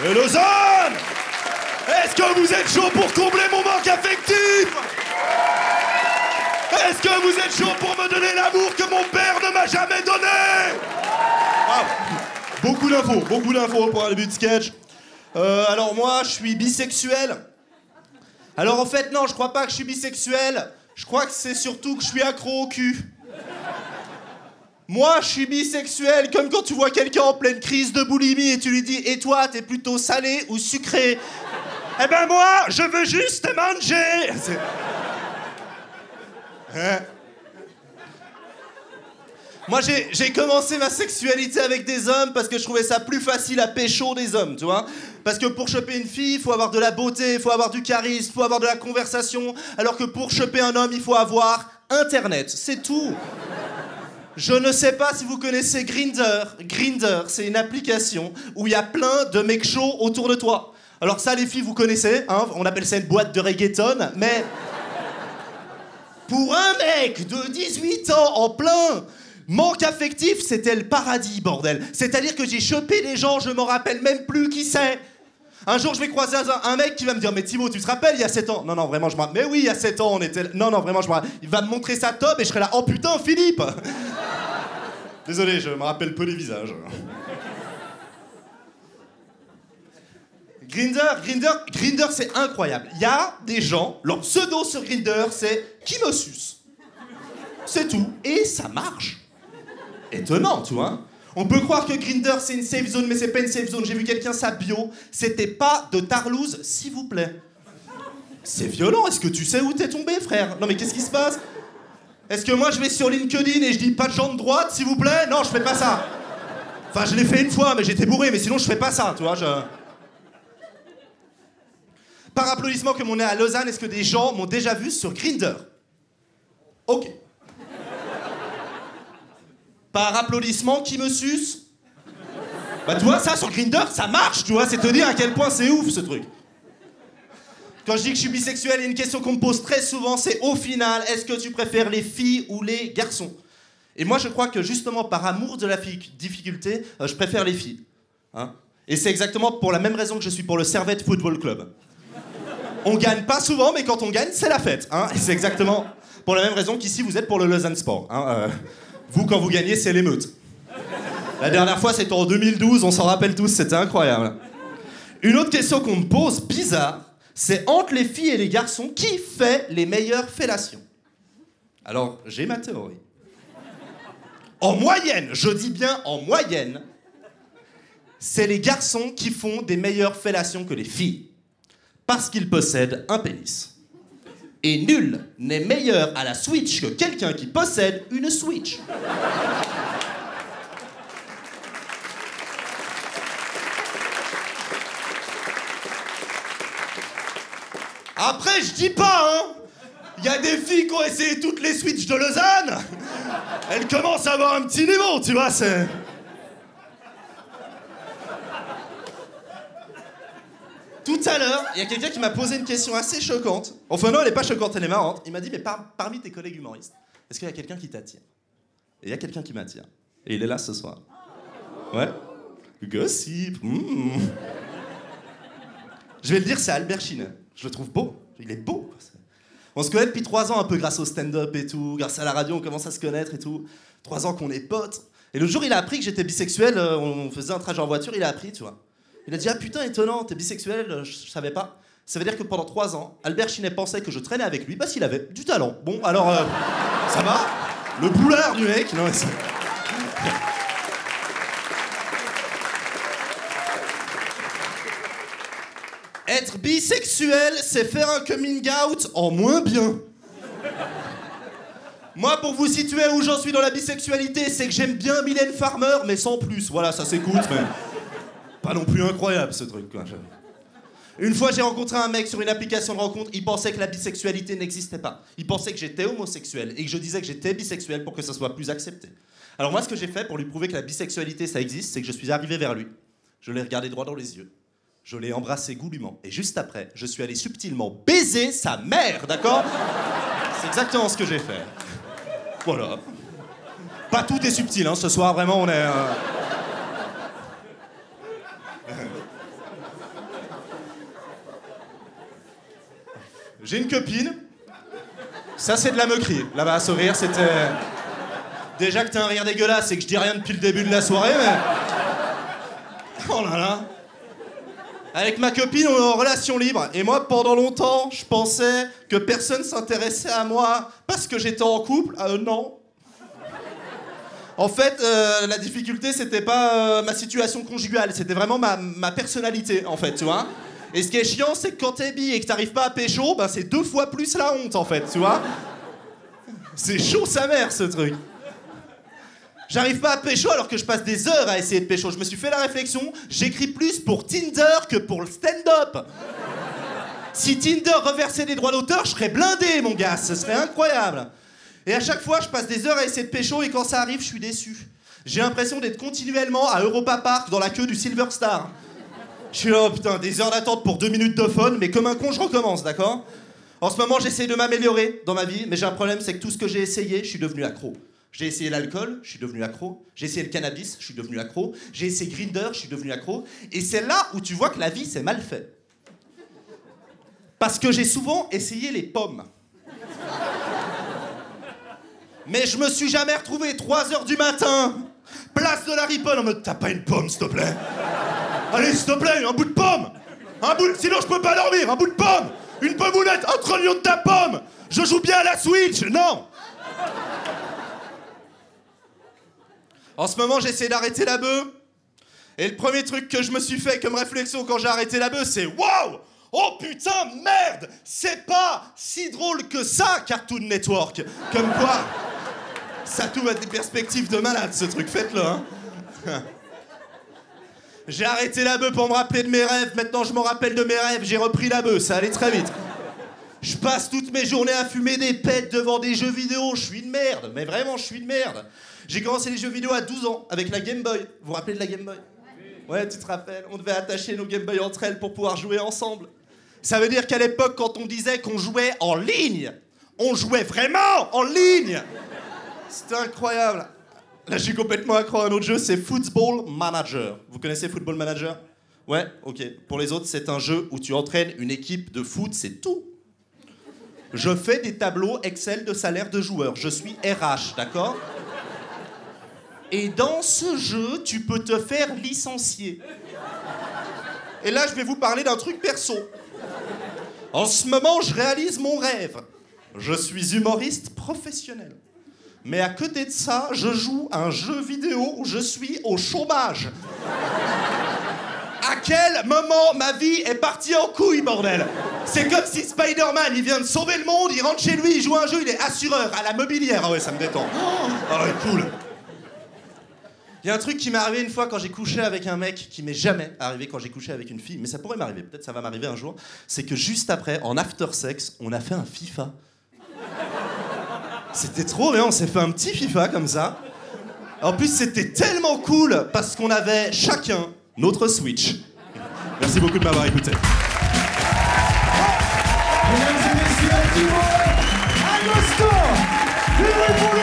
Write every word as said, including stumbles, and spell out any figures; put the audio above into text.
Et Lausanne! Est-ce que vous êtes chaud pour combler mon manque affectif? Est-ce que vous êtes chaud pour me donner l'amour que mon père ne m'a jamais donné? Ah, beaucoup d'infos, beaucoup d'infos pour un début de sketch. Euh, alors moi, je suis bisexuel. Alors en fait, non, je crois pas que je suis bisexuel. Je crois que c'est surtout que je suis accro au cul. Moi, je suis bisexuel, comme quand tu vois quelqu'un en pleine crise de boulimie et tu lui dis « Et toi, t'es plutôt salé ou sucré ?» Eh ben moi, je veux juste manger. Hein? Moi, j'ai, j'ai commencé ma sexualité avec des hommes parce que je trouvais ça plus facile à pécho des hommes, tu vois. Parce que pour choper une fille, il faut avoir de la beauté, il faut avoir du charisme, il faut avoir de la conversation, alors que pour choper un homme, il faut avoir Internet, c'est tout. Je ne sais pas si vous connaissez Grindr. Grindr, c'est une application où il y a plein de mecs chauds autour de toi. Alors ça, les filles, vous connaissez, hein, on appelle ça une boîte de reggaeton, mais... Pour un mec de dix-huit ans en plein manque affectif, c'était le paradis, bordel. C'est-à-dire que j'ai chopé des gens, je m'en rappelle même plus qui c'est. Un jour, je vais croiser un, un mec qui va me dire « Mais Thibaut, tu te rappelles, il y a sept ans ?» Non, non, vraiment, je me rappelle. « Mais oui, il y a sept ans, on était... » Non, non, vraiment, je me rappelle. Il va me montrer sa top et je serai là « Oh putain, Philippe !» Désolé, je me rappelle peu les visages. Grindr, Grindr, Grindr, c'est incroyable. Il y a des gens, leur pseudo sur Grindr, c'est « Qui me suce ?» C'est tout. Et ça marche. Étonnant, tu vois. On peut croire que Grindr, c'est une safe zone, mais c'est pas une safe zone. J'ai vu quelqu'un, sa bio, c'était pas de Tarlouse, s'il vous plaît. C'est violent. Est-ce que tu sais où t'es tombé, frère? Non, mais qu'est-ce qui se passe? Est-ce que moi, je vais sur LinkedIn et je dis pas de gens de droite, s'il vous plaît? Non, je fais pas ça. Enfin, je l'ai fait une fois, mais j'étais bourré, mais sinon, je fais pas ça, tu vois. Je... Par applaudissement, comme on est à Lausanne, est-ce que des gens m'ont déjà vu sur Grindr? Ok. Par applaudissement, qui me suce? Bah tu vois, ça sur Grindr, ça marche, tu vois, c'est te dire à quel point c'est ouf ce truc. Quand je dis que je suis bisexuel, il y a une question qu'on me pose très souvent, c'est au final, est-ce que tu préfères les filles ou les garçons? Et moi je crois que justement par amour de la difficulté, euh, je préfère les filles. Hein? Et c'est exactement pour la même raison que je suis pour le Servette Football Club. On gagne pas souvent, mais quand on gagne, c'est la fête. Hein? Et c'est exactement pour la même raison qu'ici vous êtes pour le Lausanne Sport. Hein? Euh... Vous, quand vous gagnez, c'est l'émeute. La dernière fois, c'était en deux mille douze, on s'en rappelle tous, c'était incroyable. Une autre question qu'on me pose, bizarre, c'est entre les filles et les garçons, qui fait les meilleures fellations? Alors, j'ai ma théorie. En moyenne, je dis bien en moyenne, c'est les garçons qui font des meilleures fellations que les filles. Parce qu'ils possèdent un pénis. Et nul n'est meilleur à la Switch que quelqu'un qui possède une Switch. Après, je dis pas, hein. Il y a des filles qui ont essayé toutes les Switch de Lausanne. Elles commencent à avoir un petit niveau, tu vois, c'est... Tout à l'heure, il y a quelqu'un qui m'a posé une question assez choquante. Enfin non, elle n'est pas choquante, elle est marrante. Il m'a dit, mais par, parmi tes collègues humoristes, est-ce qu'il y a quelqu'un qui t'attire? Et il y a quelqu'un qui m'attire. Et il est là ce soir. Ouais. Gossip. Mmh. Je vais le dire, c'est Albert Chinet. Je le trouve beau. Il est beau. On se connaît depuis trois ans un peu grâce au stand-up et tout. Grâce à la radio, on commence à se connaître et tout. Trois ans qu'on est potes. Et le jour, il a appris que j'étais bisexuel. On faisait un trajet en voiture, il a appris, tu vois. Il a dit « Ah putain, étonnant, t'es bisexuel, je, je savais pas. » Ça veut dire que pendant trois ans, Albert Chinet pensait que je traînais avec lui parce qu'il avait du talent. Bon, alors, euh, ça va? Le boulard du mec, non mais c'est... Être bisexuel, c'est faire un coming out en moins bien. Moi, pour vous situer où j'en suis dans la bisexualité, c'est que j'aime bien Mylène Farmer, mais sans plus. Voilà, ça s'écoute, mais... Pas non plus incroyable, ce truc, quoi. Une fois, j'ai rencontré un mec sur une application de rencontre, il pensait que la bisexualité n'existait pas. Il pensait que j'étais homosexuel et que je disais que j'étais bisexuel pour que ça soit plus accepté. Alors moi, ce que j'ai fait pour lui prouver que la bisexualité, ça existe, c'est que je suis arrivé vers lui. Je l'ai regardé droit dans les yeux. Je l'ai embrassé goulûment. Et juste après, je suis allé subtilement baiser sa mère, d'accord? C'est exactement ce que j'ai fait. Voilà. Pas tout est subtil, hein, ce soir, vraiment, on est... Euh... J'ai une copine. Ça, c'est de la moquerie. Là-bas, ce rire, c'était... Déjà que t'as un rire dégueulasse et que je dis rien depuis le début de la soirée, mais... Oh là là. Avec ma copine, on est en relation libre. Et moi, pendant longtemps, je pensais que personne s'intéressait à moi parce que j'étais en couple. Euh, non. En fait, euh, la difficulté, c'était pas euh, ma situation conjugale, c'était vraiment ma, ma personnalité, en fait, tu vois. Et ce qui est chiant, c'est que quand t'es bi et que t'arrives pas à pécho, ben c'est deux fois plus la honte, en fait, tu vois. C'est chaud sa mère, ce truc. J'arrive pas à pécho alors que je passe des heures à essayer de pécho. Je me suis fait la réflexion, j'écris plus pour Tinder que pour le stand-up. Si Tinder reversait des droits d'auteur, je serais blindé, mon gars, ce serait incroyable. Et à chaque fois, je passe des heures à essayer de pécho et quand ça arrive, je suis déçu. J'ai l'impression d'être continuellement à Europa Park dans la queue du Silver Star. Je suis là, oh putain, des heures d'attente pour deux minutes de phone, mais comme un con, je recommence, d'accord? En ce moment, j'essaie de m'améliorer dans ma vie, mais j'ai un problème, c'est que tout ce que j'ai essayé, je suis devenu accro. J'ai essayé l'alcool, je suis devenu accro. J'ai essayé le cannabis, je suis devenu accro. J'ai essayé Grindr, je suis devenu accro. Et c'est là où tu vois que la vie, c'est mal fait. Parce que j'ai souvent essayé les pommes. Mais je me suis jamais retrouvé trois heures du matin, place de la Riponne, en mode t'as pas une pomme, s'il te plaît? Allez, s'il te plaît, un bout de pomme! Un bout de... Sinon je peux pas dormir, un bout de pomme! Une pommounette, un trognon de ta pomme! Je joue bien à la Switch, non! En ce moment, j'essaie d'arrêter la beuh. Et le premier truc que je me suis fait comme réflexion quand j'ai arrêté la beuh, c'est waouh! Oh putain, merde! C'est pas si drôle que ça, Cartoon Network! Comme quoi, ça t'ouvre des perspectives de malade, ce truc, faites-le, hein! J'ai arrêté la beuh pour me rappeler de mes rêves, maintenant je me rappelle de mes rêves, j'ai repris la beuh, ça allait très vite. Je passe toutes mes journées à fumer des pets devant des jeux vidéo, je suis une merde, mais vraiment, je suis une merde. J'ai commencé les jeux vidéo à douze ans, avec la Game Boy. Vous vous rappelez de la Game Boy? Ouais, tu te rappelles, on devait attacher nos Game Boy entre elles pour pouvoir jouer ensemble. Ça veut dire qu'à l'époque, quand on disait qu'on jouait en ligne, on jouait vraiment en ligne. C'était incroyable. Là, je suis complètement accro à un autre jeu, c'est Football Manager. Vous connaissez Football Manager? Ouais, ok. Pour les autres, c'est un jeu où tu entraînes une équipe de foot, c'est tout. Je fais des tableaux Excel de salaire de joueurs. Je suis R H, d'accord? Et dans ce jeu, tu peux te faire licencier. Et là, je vais vous parler d'un truc perso. En ce moment, je réalise mon rêve. Je suis humoriste professionnel. Mais à côté de ça, je joue à un jeu vidéo où je suis au chômage. À quel moment ma vie est partie en couille, bordel? C'est comme si Spider-Man, il vient de sauver le monde, il rentre chez lui, il joue à un jeu, il est assureur à la mobilière. Ah ouais, ça me détend. Ah ouais, cool. Il y a un truc qui m'est arrivé une fois quand j'ai couché avec un mec qui m'est jamais arrivé quand j'ai couché avec une fille, mais ça pourrait m'arriver, peut-être ça va m'arriver un jour, c'est que juste après, en after sex, on a fait un FIFA. C'était trop bien, on s'est fait un petit FIFA comme ça. En plus, c'était tellement cool parce qu'on avait chacun notre Switch. Merci beaucoup de m'avoir écouté. Mesdames et messieurs, Timor Agostino,